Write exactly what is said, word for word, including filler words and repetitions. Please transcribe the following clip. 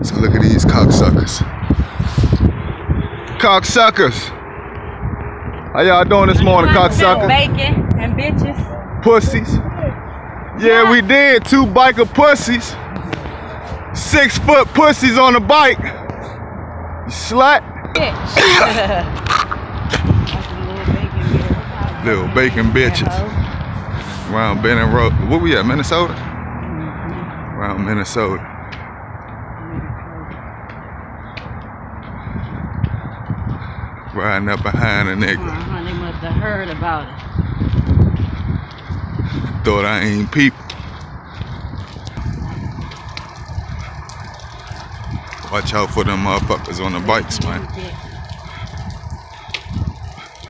So look at these cocksuckers. Cocksuckers. How y'all doing this morning, cocksuckers? Bacon and bitches. Pussies. Yeah, we did. Two biker pussies. Six foot pussies on a bike. You slut. Little bacon bitches. Around Benton Road. Where we at? Minnesota? Around Minnesota. Riding up behind a nigga. Uh-huh, they must have heard about it. Thought I ain't people. Watch out for them motherfuckers on the bikes, man.